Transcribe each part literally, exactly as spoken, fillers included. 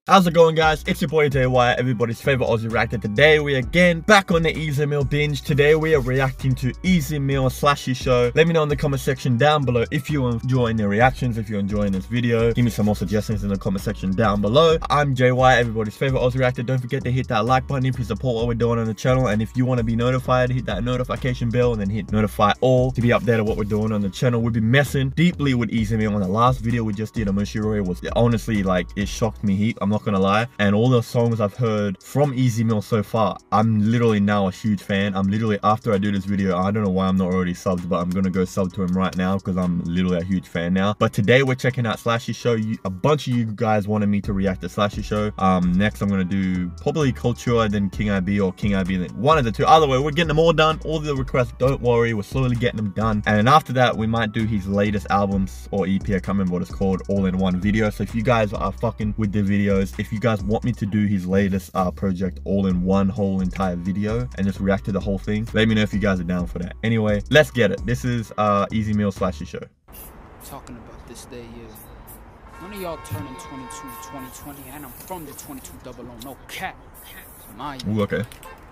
How's it going, guys? It's your boy J Y, everybody's favorite Aussie reactor. Today we again back on the Easy Meal binge. Today we are reacting to Easy Meal Slashy Show. Let me know in the comment section down below if you're enjoying the reactions, if you're enjoying this video. Give me some more suggestions in the comment section down below. I'm J Y, everybody's favorite Aussie reactor. Don't forget to hit that like button if you support what we're doing on the channel, and if you want to be notified, hit that notification bell and then hit notify all to be updated what we're doing on the channel. We've been messing deeply with Easy Meal. On the last video we just did, Amushiro, was honestly like it shocked me heap. I'm not gonna lie, and all the songs I've heard from Easy Meal so far, I'm literally now a huge fan. I'm literally, after I do this video, I don't know why I'm not already subbed, but I'm gonna go sub to him right now because I'm literally a huge fan now. But today we're checking out Slashy Show. You, a bunch of you guys wanted me to react to Slashy Show. Um, next I'm gonna do probably Culture, then King I B, or King I B, then one of the two. Either way, we're getting them all done. All the requests, don't worry, we're slowly getting them done. And then after that, we might do his latest albums or E P. I can't remember what it's called, all in one video. So if you guys are fucking with the videos, if you guys want me to do his latest uh project all in one whole entire video and just react to the whole thing, let me know if you guys are down for that. Anyway, let's get it. This is uh Easy Meal Slashy Show. Talking about this day, yeah. One of y'all turning twenty-two twenty twenty, and I'm from the twenty-two double oh, no cap. So my Ooh, okay.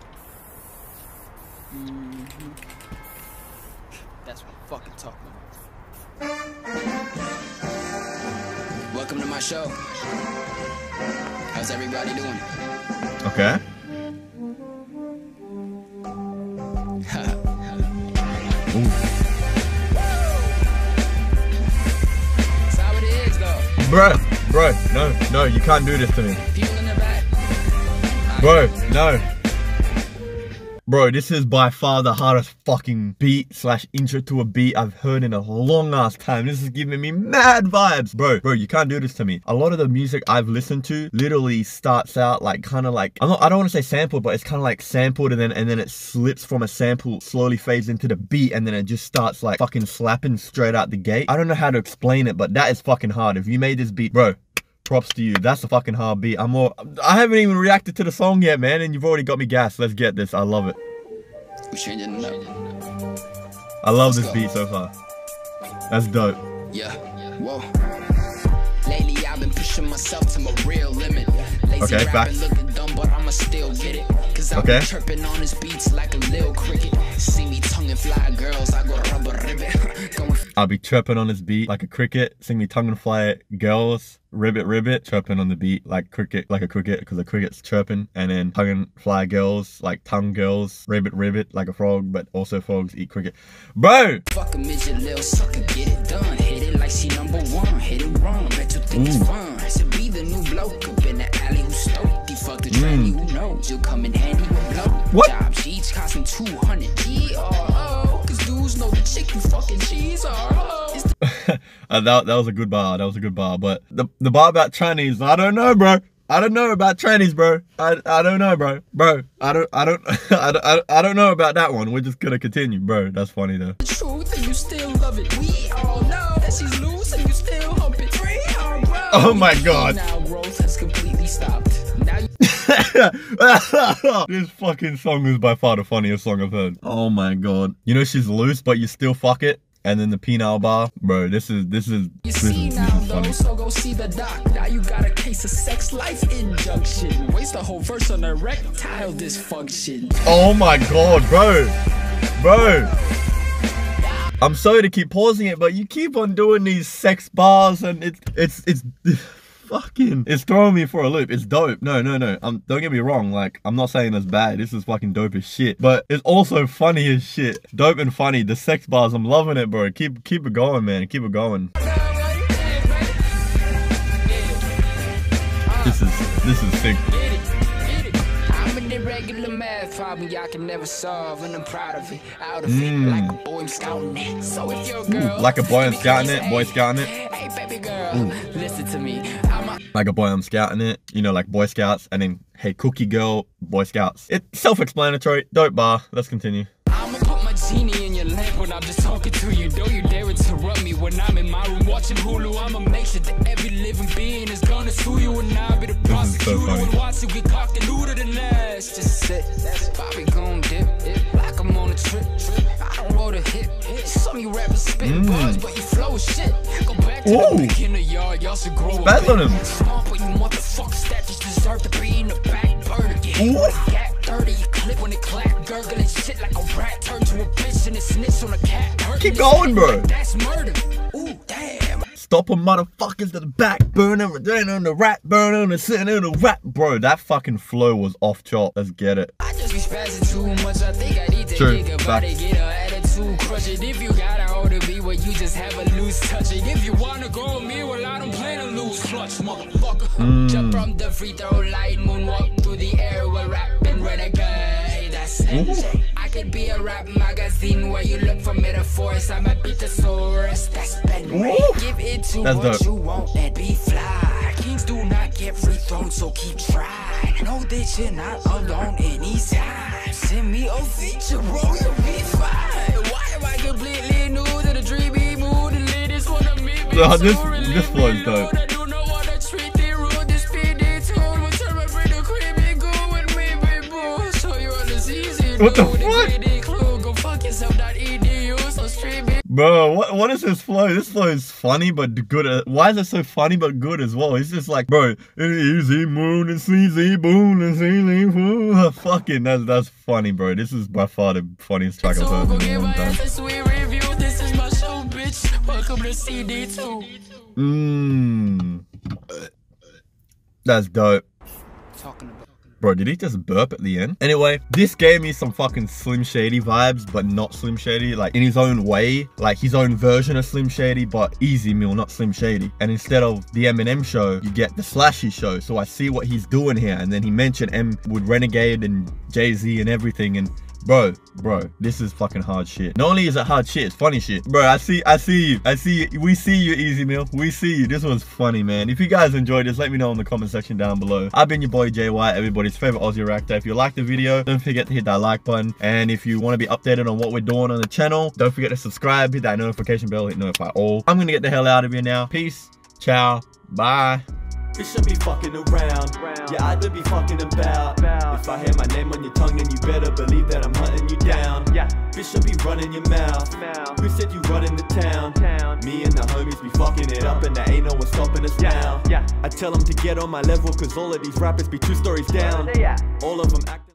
Mm-hmm. That's what I'm fucking talking about. Welcome to my show. How's everybody doing? Okay. Ooh. That's how it is, though. Bro, bro, no, no, you can't do this to me. People in the back. Bro, no. Bro, this is by far the hardest fucking beat slash intro to a beat I've heard in a long ass time. This is giving me mad vibes. Bro, bro, you can't do this to me. A lot of the music I've listened to literally starts out like kind of like, I'm not, I don't want to say sampled, but it's kind of like sampled and then and then it slips from a sample, slowly fades into the beat, and then it just starts like fucking slapping straight out the gate. I don't know how to explain it, but that is fucking hard. If you made this beat, bro, props to you. That's a fucking hard beat. I'm more, I haven't even reacted to the song yet, man, and you've already got me gassed. Let's get this. I love it. We changing it up. I love this beat so far. That's dope. Yeah. Whoa. Lately I've been pushing myself to my real limit. Lazy Okay, rapping, facts. looking dumb, but I'ma still get it. Cause I've Okay. been chirping on his beats like a little cricket. See me tongue and fly girls, I go rubber ribbit. Going I'll be chirping on this beat like a cricket. Sing me tongue and fly girls, ribbit ribbit. Chirping on the beat like cricket, like a cricket, because the cricket's chirping. And then tongue and fly girls, like tongue girls, ribbit ribbit, like a frog, but also frogs eat cricket. Bro! fuck a midget, little sucker, get it done. Hit it like she number one, hit it wrong. Bet you think Ooh. it's fun. I said be the new bloke up in the alley who stoked. He fuck the tranny, who knows? You'll come in handy with blow. What? Job, she each costing two hundred G R O. Cause dudes know the chick you fucking cheese R O. It's the uh, that, that was a good bar, that was a good bar. But the, the bar about trannies, I don't know, bro. I don't know about trannies, bro. I, I don't know, bro. Bro, I don't, I don't, I don't, I don't, I don't know about that one. We're just gonna continue, bro. That's funny though. truth and you still love it. We all know that she's loose and you still hump it. Free our bro. Oh my God. Now growth has completely stopped. Now you This fucking song is by far the funniest song I've heard. Oh my God. You know she's loose, but you still fuck it. And then the penile bar, bro. This is this is You this see is, now this is though, funny. so go see the doc. Now you got a case of sex life injunction. Waste a whole verse on erectile dysfunction. Oh my God, bro, bro. I'm sorry to keep pausing it, but you keep on doing these sex bars, and it's it's it's. Fucking, it's throwing me for a loop. It's dope. No, no, no. Um, don't get me wrong. Like, I'm not saying it's bad. This is fucking dope as shit. But it's also funny as shit. Dope and funny. The sex bars, I'm loving it, bro. Keep, keep it going, man. Keep it going. This is, this is sick. I'm an irregular math problem y'all can never solve, and I'm proud of it. Out of Mm. it, like a boy I'm scouting it. So if you're a girl, Ooh, like a boy I'm scouting it, boy scouting it. Hey baby girl, listen to me. I'm a Like a boy I'm scouting it. You know, like Boy Scouts. And then, hey, cookie girl, Boy Scouts. It's self-explanatory. Dope bar. Let's continue. I'ma put my genie in your lamp when I'm just talking to you. Don't you dare interrupt me when I'm in my room watching Hulu. I'ma make sure that every living being is gonna sue you, and I'll be the prosecutor funny. and watch you get cocked and looted the nest. Just sit, Bobby gon' dip, dip, like I'm on a trip, trip. I don't roll the hip, hip. Some you rappers spitting Mm. bars, but you flow as shit. Go back to Ooh. the beginning, y'all. Y'all should grow up. Spaz on him. Stomp on you motherfuckers that just deserve to be in the back burner. Get hit with a gat thirty, you clip when it clap, gurgling shit like a rat. Turn to a bitch and it snitch on a cat. Keep going, bro. That's murder. Ooh, damn. Stopping motherfuckers to the back burner, returning on the rat burner, and sitting in the rat. Bro, that fucking flow was off chart. Let's get it. I just be spazzing too much. I think I need to True. think about it. Get an attitude, crush it. If you got a hold of me, where you just have a loose touch it. If you wanna go with me, well, I don't plan to lose clutch, motherfucker. Mm. Jump from the free throw line, moonwalk through the air, we're rapping renegade. That's it. I could be a rap magazine where you look for metaphors. I'm a Beatosaurus. That's Ben Ray. Give it to That's what dope. you want and be fly. Kings do not get free thrown, so keep trying. Know that you're not alone anytime. Send me a feature, bro, you'll be fine. Why am I completely new to the dreamy mood? The ladies wanna meet me. No, so this- really this flow is dope. I do not wanna treat the rude, this P D tune. Will turn my brain to creepy goo and maybe boo. So you on this easy. What the dude, fuck? greedy clue. Go fuck yourself, not E D U. So stream it. Bro, what what is this flow? This flow is funny but good. uh, Why is it so funny but good as well? It's just like, bro, easy moon and sleazy boon and sleazy boon. Fucking, that's that's funny, bro. This is by far the funniest track I've So heard go in a give long my time. ass a sweet review. This is my show, bitch. Welcome to C D two. Mmm. That's dope. Talking about. Bro, did he just burp at the end? Anyway, this gave me some fucking Slim Shady vibes, but not Slim Shady. Like, in his own way. Like, his own version of Slim Shady, but Easy Meal, not Slim Shady. And instead of the Eminem show, you get the Slashy show. So I see what he's doing here. And then he mentioned M with Renegade and Jay-Z and everything. And bro, bro, this is fucking hard shit. Not only is it hard shit, it's funny shit. Bro, I see, I see you. I see you. We see you, Easy Meal. We see you. This was funny, man. If you guys enjoyed this, let me know in the comment section down below. I've been your boy J Y, everybody's favorite Aussie reactor. If you liked the video, don't forget to hit that like button. And if you want to be updated on what we're doing on the channel, don't forget to subscribe, hit that notification bell, hit notify all. I'm gonna get the hell out of here now. Peace, ciao, bye. Bitch should be fucking around. Yeah, I do be fucking about. If I hear my name on your tongue, then you better believe that I'm hunting you down. Yeah, bitch should be running your mouth. Who said you running the town? Me and the homies be fucking it up, and there ain't no one stopping us now. I tell them to get on my level, cause all of these rappers be two stories down. All of them act